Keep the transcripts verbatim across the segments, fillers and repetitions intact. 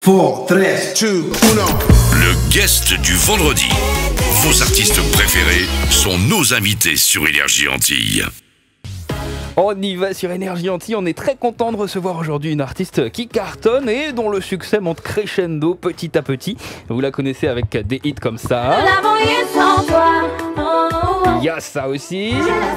four, trois, deux, un. Le guest du vendredi. Vos artistes préférés sont nos invités sur Énergie Antilles. On y va sur Énergie Antilles, on est très content de recevoir aujourd'hui une artiste qui cartonne et dont le succès monte crescendo petit à petit. Vous la connaissez avec des hits comme ça. Il y a ça aussi.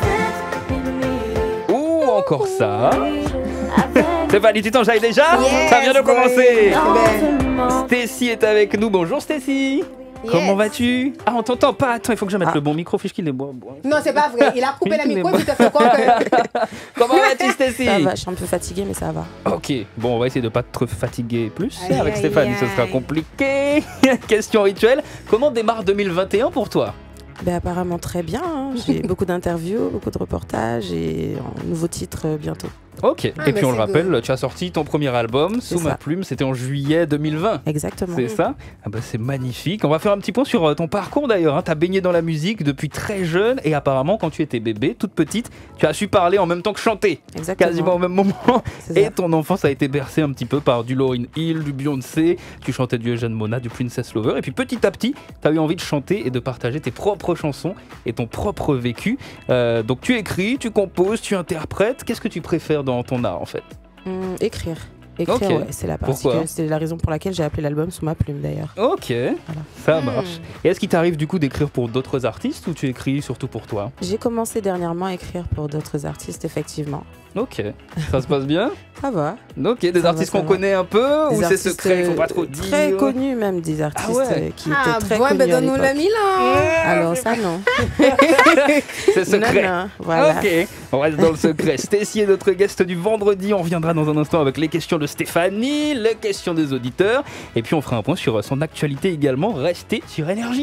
Ou encore ça. Stéphanie, tu t'enjailles déjà? Yes, Ça vient de commencer. boy. Stacy est avec nous, bonjour Stacy. Yes. Comment vas-tu? Ah, on t'entend pas, attends, il faut que je mette Ah. le bon micro, fiche-qu'il est bon. Non, c'est pas vrai. Il a coupé la Il est micro bon. et puis il te fait croire que... Comment vas-tu Stacy? Ça va, je suis un peu fatiguée, mais ça va. Ok, bon, on va essayer de pas te fatiguer plus. Aïe, Avec aïe, Stéphanie, ce aïe. sera compliqué. Question rituelle, comment démarre deux mille vingt et un pour toi? Ben, apparemment très bien. hein. J'ai beaucoup d'interviews, beaucoup de reportages et un nouveau titre euh, bientôt. Ok, Ah, et bah puis on le c'est rappelle, good. tu as sorti ton premier album, C'est Sous ma ça. plume, c'était en juillet deux mille vingt. Exactement. C'est ça? Ah bah c'est magnifique. On va faire un petit point sur euh, ton parcours d'ailleurs. Hein. Tu as baigné dans la musique depuis très jeune et apparemment quand tu étais bébé, toute petite, tu as su parler en même temps que chanter. Exactement. Quasiment au même moment. C'est Et ça. ton enfance a été bercée un petit peu par du Lauryn Hill, du Beyoncé, tu chantais du Eugène Mona, du Princess Lover. Et puis petit à petit, tu as eu envie de chanter et de partager tes propres chansons et ton propre vécu. Euh, donc tu écris, tu composes, tu interprètes. Qu'est-ce que tu préfères dans ton art en fait? Hum, écrire. Écrire, Ok. ouais, c'est la partie Pourquoi que- c'est la raison pour laquelle j'ai appelé l'album Sous ma plume d'ailleurs. Ok, ça marche. Hmm. Et est-ce qu'il t'arrive du coup d'écrire pour d'autres artistes ou tu écris surtout pour toi? J'ai commencé dernièrement à écrire pour d'autres artistes, effectivement. Ok, ça se passe bien? Ça va. Ok, des Ça va, artistes ça qu'on va. connaît un peu Des ou c'est artistes, secret, il faut pas euh, trop dire? Très connus même, des artistes ouais. euh, qui Ah, étaient très bon, connus ben à donne-nous le l'époque. Milan. Alors ça non. C'est secret. Non, non, voilà. Ok, on reste dans le secret. Stacy est notre guest du vendredi. On reviendra dans un instant avec les questions de Stéphanie, les questions des auditeurs. Et puis on fera un point sur son actualité également. Restez sur Énergie.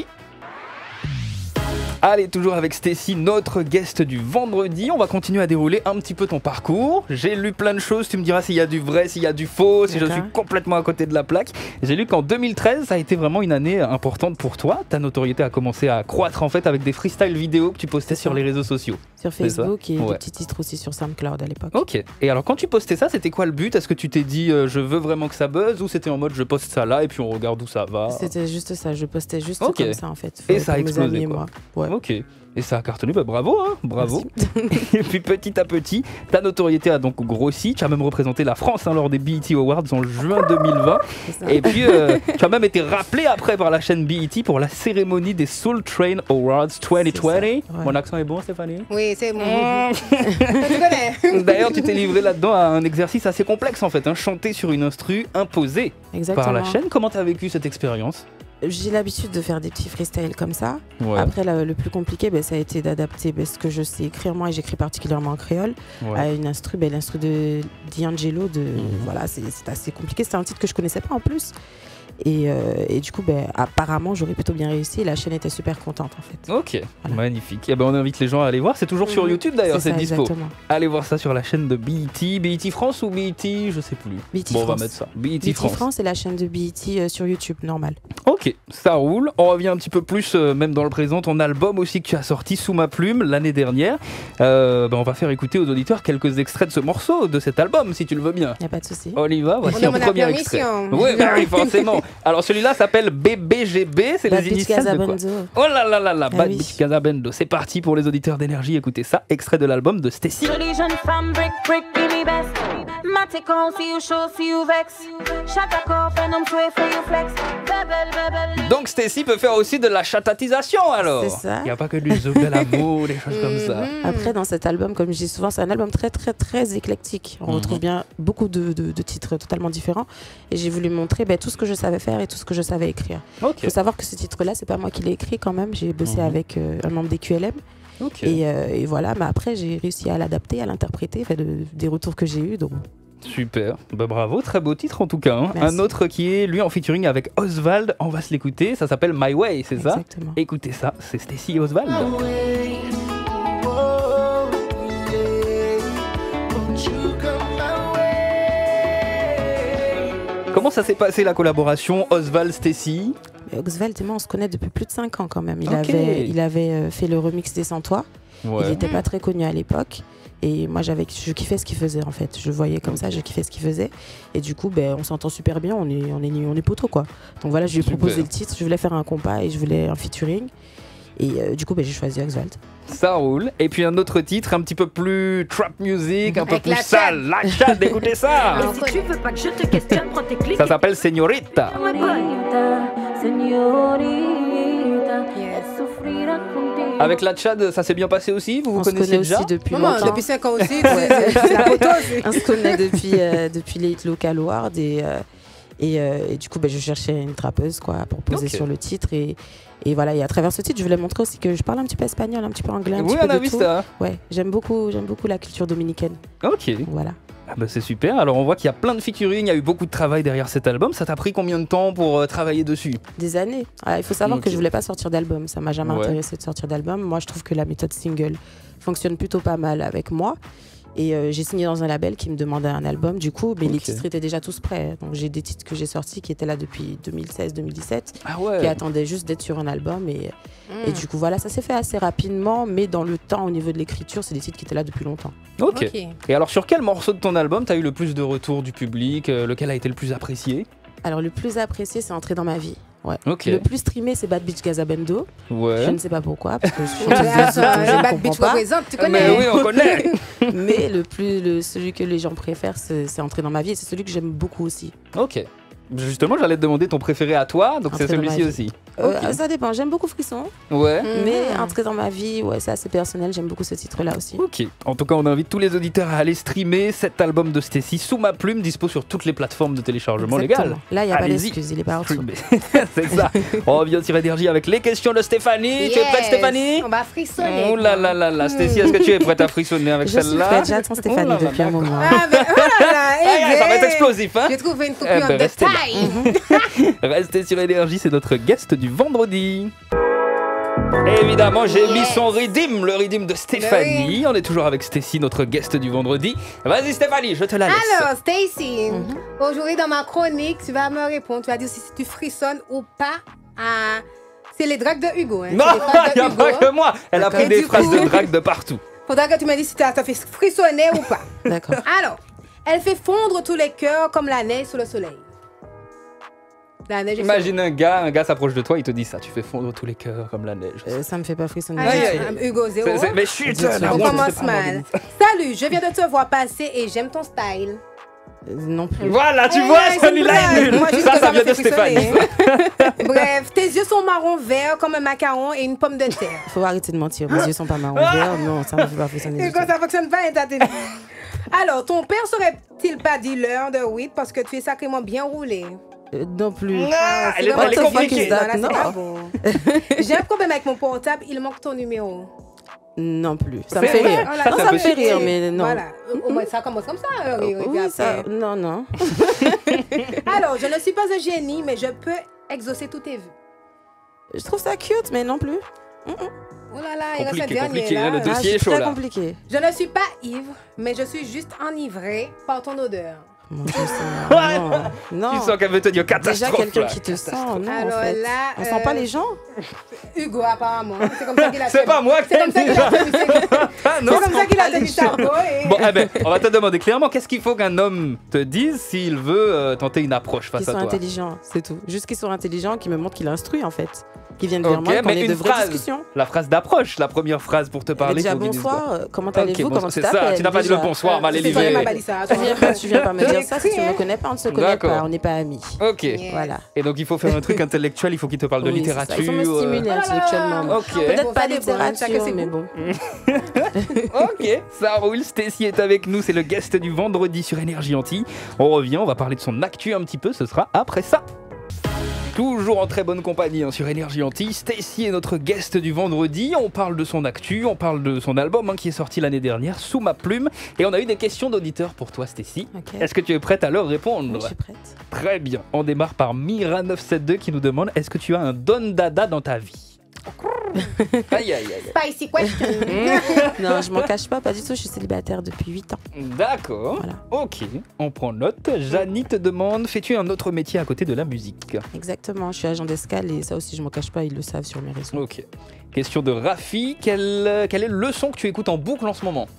Allez, toujours avec Stacy, notre guest du vendredi. On va continuer à dérouler un petit peu ton parcours. J'ai lu plein de choses. Tu me diras s'il y a du vrai, s'il y a du faux, si je D'accord. suis complètement à côté de la plaque. J'ai lu qu'en deux mille treize, ça a été vraiment une année importante pour toi. Ta notoriété a commencé à croître en fait avec des freestyle vidéo que tu postais C'est sur ça. les réseaux sociaux. Sur C'est ça. Facebook et Ouais. des petits titres aussi sur SoundCloud à l'époque. Ok. Et alors quand tu postais ça, c'était quoi le but? Est-ce que tu t'es dit euh, je veux vraiment que ça buzz ou c'était en mode je poste ça là et puis on regarde où ça va? C'était juste ça, je postais juste Ok. comme ça en fait. Et ça a pour mes explosé, amis et quoi. moi. Ouais. Ok. Et ça a cartonné, bah bravo, hein, bravo. Merci. Et puis petit à petit, ta notoriété a donc grossi. Tu as même représenté la France hein, lors des B E T Awards en juin deux mille vingt. C'est ça. Et puis euh, tu as même été rappelé après par la chaîne B E T pour la cérémonie des Soul Train Awards deux mille vingt. C'est ça, ouais. Mon accent est bon, Stéphanie? Oui, c'est bon. Tu connais. D'ailleurs, tu t'es livré là-dedans à un exercice assez complexe en fait, hein, chanter sur une instru imposée Exactement. par la chaîne. Comment tu as vécu cette expérience? J'ai l'habitude de faire des petits freestyles comme ça. Ouais, Après, la- le plus compliqué, ben, ça a été d'adapter ben, ce que je sais écrire moi, et j'écris particulièrement en créole, ouais. à une instru, ben, l'instru de D'Angelo. De, Mhm. Voilà, c'est c'est assez compliqué. C'est un titre que je connaissais pas en plus. Et, euh, et du coup, ben, apparemment, j'aurais plutôt bien réussi. Et la chaîne était super contente en fait. Ok, Voilà. magnifique. Et ben on invite les gens à aller voir. C'est toujours sur Mhm. YouTube d'ailleurs, c'est ça, dispo. exactement. Allez voir ça sur la chaîne de B E T. B E T France ou B E T, je sais plus. B E T bon, on va France. mettre ça. B E T B E T France. France et la chaîne de B E T euh, sur YouTube, normal. Ok, ça roule. On revient un petit peu plus, euh, même dans le présent, ton album aussi que tu as sorti Sous ma plume l'année dernière. Euh, ben, on va faire écouter aux auditeurs quelques extraits de ce morceau, de cet album, si tu le veux bien. Y a pas de souci. On y va, voici On un demande la premier extrait. permission. Oui, bah oui, forcément. Alors celui-là s'appelle B B G B, c'est Bad les Bitch initiales de quoi? Gazabenzo. Oh là là là là, Ah Bad oui. Bitch Gazabendo. C'est parti pour les auditeurs d'énergie, écoutez ça, extrait de l'album de Stacy. Jolie jeune femme, brick, brick, give me best. Matic on, see you show, see you vex. Shut a corps, and I'm sway for you flex. Bebel, bebel. Donc Stacy peut faire aussi de la chatatisation alors. C'est ça. Il n'y a pas que du zouk de l'amour, des choses comme ça. Mhm. Après, dans cet album, comme je dis souvent, c'est un album très, très, très éclectique. On Mhm. retrouve bien beaucoup de, de- de titres totalement différents. Et j'ai voulu montrer ben, tout ce que je savais faire et tout ce que je savais écrire. Il Ok. faut savoir que ce titre-là, c'est pas moi qui l'ai écrit quand même. J'ai bossé Mhm. avec euh, un membre des Q L M. Ok. Et, euh, et voilà, mais après, j'ai réussi à l'adapter, à l'interpréter, fait, de- des retours que j'ai eus. Donc, Super, bah bravo, très beau titre en tout cas. Hein. Merci. Un autre qui est lui en featuring avec Oswald, on va se l'écouter, ça s'appelle My Way, c'est ça? exactement. Écoutez ça, c'est Stacy et Oswald. Comment ça s'est passé la collaboration Oswald-Stacy? Mais Oxvald et moi, on se connaît depuis plus de cinq ans quand même. Il Ok. avait, il avait euh, fait le remix des Sans Toi. Ouais. Il n'était pas très connu à l'époque. Et moi, j'avais, je kiffais ce qu'il faisait en fait. Je le voyais comme ça, je kiffais ce qu'il faisait. Et du coup, ben, on s'entend super bien, on est, on est, on est poteaux quoi. Donc voilà, je lui ai Super. proposé le titre, je voulais faire un compas et je voulais un featuring. Et euh, du coup, ben, j'ai choisi Axwald. Ça roule. Et puis un autre titre un petit peu plus trap music, un peu Avec plus la sale. La Chad, écoutez ça. Et si tu veux pas que je te questionne, prends tes clics. Ça s'appelle Señorita. Señorita, señorita, Yes. sufrirá contigo. Avec la Chad, ça s'est bien passé aussi. Vous vous On se connaissez connaît déjà aussi depuis Maman, longtemps. depuis cinq ans aussi, tu sais, c'est la photo aussi. On se connaît depuis, euh, depuis les Hit Local Awards et, euh, et, euh, et du coup ben, je cherchais une trappeuse quoi, pour poser Ok. sur le titre et, et voilà, et à travers ce titre je voulais montrer aussi que je parle un petit peu espagnol, un petit peu anglais, un Oui, petit on peu a de vu tout. ça. Ouais, j'aime beaucoup, j'aime beaucoup la culture dominicaine. Ok. Voilà. Ah bah c'est super. Alors on voit qu'il y a plein de featuring, il y a eu beaucoup de travail derrière cet album. Ça t'a pris combien de temps pour euh, travailler dessus? Des années. Ah, il faut savoir Ok. que je voulais pas sortir d'album, ça m'a jamais Ouais. intéressé de sortir d'album. Moi je trouve que la méthode single fonctionne plutôt pas mal avec moi. Et euh, j'ai signé dans un label qui me demandait un album, du coup, mais les Ok. titres étaient déjà tous prêts. Donc j'ai des titres que j'ai sortis qui étaient là depuis deux mille seize deux mille dix-sept. Ah Qui ouais. attendait juste d'être sur un album et, Mm. et du coup voilà, ça s'est fait assez rapidement, mais dans le temps au niveau de l'écriture c'est des titres qui étaient là depuis longtemps. Ok. Ok. Et alors sur quel morceau de ton album t'as eu le plus de retours du public? euh, Lequel a été le plus apprécié? Alors le plus apprécié c'est Entrer dans ma vie. Ouais. Ok. Le plus streamé c'est Bad Bitch Gazabendo. Je Ouais. ne sais pas pourquoi parce que je, Ouais, je, je- attends, je le ne Bad comprends Bitch pas. représente, tu Mais connais. oui, on connaît. Mais le plus le, celui que les gens préfèrent c'est c'est Entrer dans ma vie et c'est celui que j'aime beaucoup aussi. Ok. Justement, j'allais te demander ton préféré à toi, donc c'est Entrer dans ma celui-ci vie. aussi. Euh, Ok. Ça dépend, j'aime beaucoup Frisson, Ouais. Mhm. mais Entrer dans ma vie, ouais, c'est assez personnel, j'aime beaucoup ce titre là aussi. Ok. En tout cas, on invite tous les auditeurs à aller streamer cet album de Stécie sous ma plume, dispo sur toutes les plateformes de téléchargement légal. Exactement. Là, il n'y a pas Allez-y. d'excuse, il est pas en dessous. Streamer. C'est ça. On revient sur Énergie avec les questions de Stéphanie. Tu es prête, Yes. Stéphanie? On va frissonner. Oh là là là là, Stécie, est-ce que tu es prête à frissonner avec Je suis celle-là? prête, j'attends Stéphanie Oh là là, depuis un d'accord. moment. Ah, ben, oh là là, eh Aïe, aïe, ça va être ben, explosif, hein? J'ai trouvé une Eh coupure ben, de restez là. taille. Restez sur Énergie, c'est notre guest du vendredi. Et évidemment, j'ai mis Yes. son redeem, le redeem de Stéphanie. On est toujours avec Stécie, notre guest du vendredi. Vas-y Stéphanie, je te la laisse. Alors, Stacy, aujourd'hui dans ma chronique, tu vas me répondre. Tu vas dire si tu frissonnes ou pas. à- C'est les dragues de Hugo. Hein. Non, C'est les phrases il de n'y a pas Hugo. que moi. Elle a D'accord. pris Et des du phrases coup- de drague de partout. Faudra que tu me dises si tu as fait frissonner ou pas. D'accord. Alors, elle fait fondre tous les cœurs comme la neige sous le soleil. La neige est Imagine un gars, un gars s'approche de toi, il te dit ça, tu fais fondre tous les cœurs comme la neige. Euh, ça me fait pas frissonner. Ah, Aïe, j'ai- aïe, aïe. Hugo zéro. C'est- c'est- Mais chut, Dites-le. la On honte, c'est commence pas moi qui mal. dis ça. Salut, je viens de te voir passer et j'aime ton style. Euh, non plus. Voilà, tu Aïe, vois, aïe, c'est celui-là une est blague. nul. Moi, juste Ça, que ça ça vient me de fait Stéphanie. frissonner. Bref, tes yeux sont marron vert comme un macaron et une pomme de terre. Faut arrêter de mentir. Mes yeux sont pas marron vert. Non, ça me fait pas frissonner. Et du quand tout. ça fonctionne pas, t'as télé- Alors, ton père serait-il pas dealer de weed parce que tu es sacrément bien roulé? Euh, non plus. Ah, elle est, What elle est the fuck compliquée. is that? Non, là, c'est Non. pas bon. J'ai un problème avec mon portable, il manque ton numéro. Non plus. Ça me C'est fait vrai. rire. Voilà, Ça, Non, c'est ça un me peu fait rire, mais non. Voilà. Au moins, ça commence comme ça. euh, oui, oui, puis Oui, après- ça. Non, non. Alors, je ne suis pas un génie, mais je peux exaucer tous tes vues. Je trouve ça cute, mais non plus. Oh là là, il reste Compliqué, un dernier compliqué, là. hein, le Ah, dossier est c'est chaud très là. compliqué. Je ne suis pas ivre, mais je suis juste enivrée par ton odeur. Mon Dieu, Seigneur, non. Non. Tu sens qu'elle veut te dire Déjà catastrophe. quelqu'un là. qui te sent, non, Alors en fait. là, On euh, sent pas les gens. Hugo, apparemment. C'est comme ça qu'il a C'est pas moi qui C'est comme ça qu'il a tenu ses- Ah non. C'est comme ça qu'il a pas les tenu sa gens. peau. et- Bon, eh ben, on va te demander clairement, qu'est-ce qu'il faut qu'un homme te dise s'il veut euh, tenter une approche Qu'ils face à sont toi? intelligents, c'est tout. Juste qu'ils sont intelligents, qu'ils me montrent qu'ils instruisent en fait. Qu'ils viennent vers Ok, moi, qu'on mais ait une de vraies phrase. discussions. La phrase d'approche, la première phrase pour te Eh ben, parler. déjà, faut qu'il dise bonsoir, quoi. euh, comment Ok, allez-vous, bon, comment c'est tu ça, t'appelles tu n'as pas dit le déjà. bonsoir, mal C'est élevé. toi qui m'as balisé ça, Tu viens pas, tu viens pas me dire ça, si tu Écrit, me connais pas, on ne se connaît D'accord. pas, on n'est pas amis. Ok. Yeah. Voilà. Et donc il faut faire un truc intellectuel, il faut qu'il te parle de Oui, c'est ça. littérature. Il faut me stimuler euh, intellectuellement. Ok. Peut-être Bon, pas ça dépend, chacun littérature, ses mais goûts. bon. Ok, ça roule. Stécie est avec nous, c'est le guest du vendredi sur Énergie Antilles. On revient, on va parler de son actu un petit peu, ce sera après ça. Toujours en très bonne compagnie hein, sur Énergie Antilles. Stécie est notre guest du vendredi. On parle de son actu, on parle de son album hein, qui est sorti l'année dernière, Sous ma plume. Et on a eu des questions d'auditeurs pour toi, Stécie. Ok. Est-ce que tu es prête à leur répondre? Je suis prête. Très bien. On démarre par Mira neuf sept deux qui nous demande est-ce que tu as un don dada dans ta vie? Aïe, aïe, aïe. Spicy question. Non, je m'en cache pas, pas du tout. Je suis célibataire depuis huit ans. D'accord. Voilà. Ok, on prend note. Janie te demande, fais-tu un autre métier à côté de la musique? Exactement, je suis agent d'escale et ça aussi, je m'en cache pas, ils le savent sur mes réseaux. Ok. Question de Rafi, quel, quel est le son que tu écoutes en boucle en ce moment?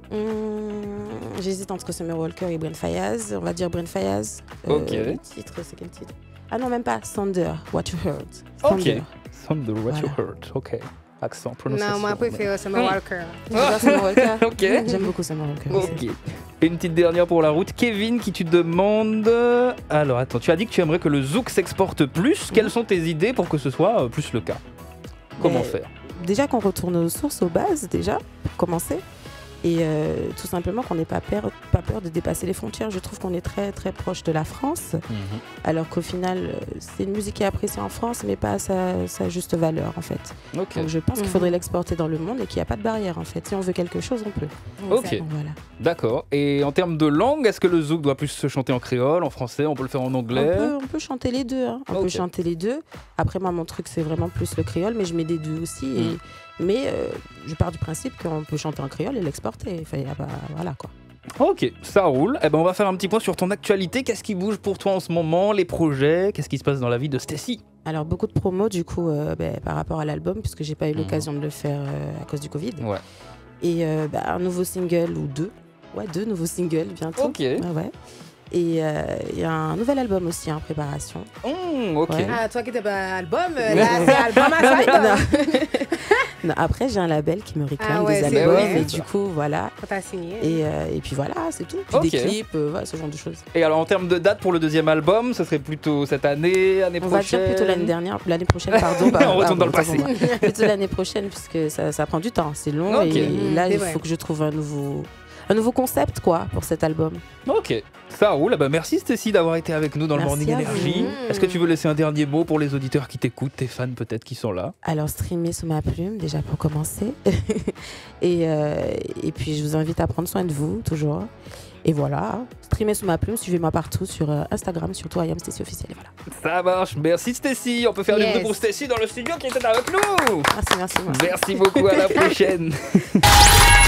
Hum, J'hésite entre Summer Walker et Brent Fayaz. On va dire Brent Fayaz. Ok. Le titre, c'est quel titre? Ah non, même pas. Thunder, What You Heard. Ok. Thunder. Thunder, what you Voilà. heard. Ok. Accent, prononciation. Non, moi, je préfère Summer Walker. J'adore Summer Walker. Ok. J'aime beaucoup Summer Walker. aussi. Ok. Et une petite dernière pour la route. Kevin qui te demande... Alors attends, tu as dit que tu aimerais que le zouk s'exporte plus. Quelles sont tes idées pour que ce soit euh, plus le cas? Comment Mais faire? Déjà qu'on retourne aux sources, aux bases, déjà, pour commencer. Et euh, tout simplement qu'on n'ait pas peur, pas peur de dépasser les frontières. Je trouve qu'on est très très proche de la France, alors qu'au final, euh, c'est une musique qui est appréciée en France, mais pas à sa, sa juste valeur en fait. Ok. Donc je pense qu'il Mhm. faudrait l'exporter dans le monde et qu'il n'y a pas de barrière en fait. Si on veut quelque chose, on peut. Ok. Donc, voilà. D'accord. Et en termes de langue, est-ce que le zouk doit plus se chanter en créole, en français? On peut le faire en On anglais? peut, on peut chanter les deux. hein. On Ok. peut chanter les deux. Après, moi, mon truc, c'est vraiment plus le créole, mais je mets des deux aussi. Et- Mhm. Mais euh, je pars du principe qu'on peut chanter en créole et l'exporter. Enfin, y a pas- voilà quoi. Ok, ça roule. Eh ben, on va faire un petit point sur ton actualité. Qu'est-ce qui bouge pour toi en ce moment? Les projets? Qu'est-ce qui se passe dans la vie de Stacy? Alors, beaucoup de promos, du coup, euh, ben, par rapport à l'album, puisque j'ai pas eu Mhm. l'occasion de le faire euh, à cause du Covid. Ouais. Et euh, ben, un nouveau single ou deux. Ouais, deux nouveaux singles bientôt. Ok. Ouais, ouais. Et euh, il y a un nouvel album aussi en préparation. Mmh, ok. Ouais. Ah, toi qui t'es pas album, euh, là, c'est album à Non, mais- toi. non. Non, après, j'ai un label qui me réclame Ah ouais, des c'est albums. vrai. Et du coup, voilà. Quand t'as signé. Et, euh, et puis voilà, c'est tout. Puis Ok. des clips, euh, voilà, ce genre de choses. Et alors en termes de date pour le deuxième album, ce serait plutôt cette année, année On va prochaine? dire plutôt l'année dernière, l'année prochaine, pardon. bah, On retourne dans le pardon, passé. autant pour moi. Plutôt l'année prochaine, puisque ça, ça prend du temps, c'est long. Ok. Et Mmh, là, c'est il vrai. faut que je trouve un nouveau, un nouveau concept, quoi, pour cet album. Ok, ça roule. Eh ben, merci Stacy d'avoir été avec nous dans le Merci Morning à vous. Energy. Est-ce que tu veux laisser un dernier mot pour les auditeurs qui t'écoutent, tes fans peut-être qui sont là? Alors, streamer sous ma plume, déjà pour commencer. et, euh, et puis, je vous invite à prendre soin de vous, toujours. Et voilà, streamer sous ma plume, suivez-moi partout sur euh, Instagram, surtout I am Stacy officiel. Et voilà. Ça marche, merci Stacy. On peut faire du Yes. bruit pour Stacy dans le studio qui était avec nous. Merci, merci. merci. Merci beaucoup, à la prochaine.